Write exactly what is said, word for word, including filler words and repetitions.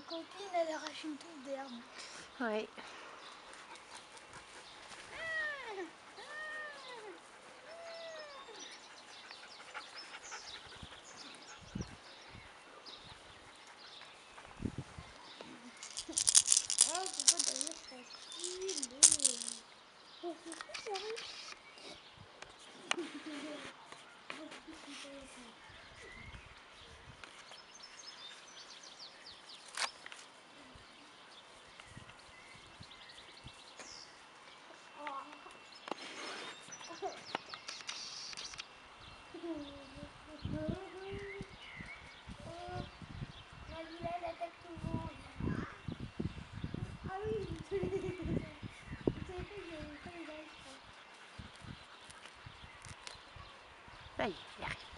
copine, elle arrache une touffe d'herbe. Oui. Oh, pourquoi d'ailleurs facile? Oh, c'est fou, sérieux? Nabila, elle attaque tout le monde. Ah oui, je savais pas que j'avais pas les lives. Ça y est, il arrive.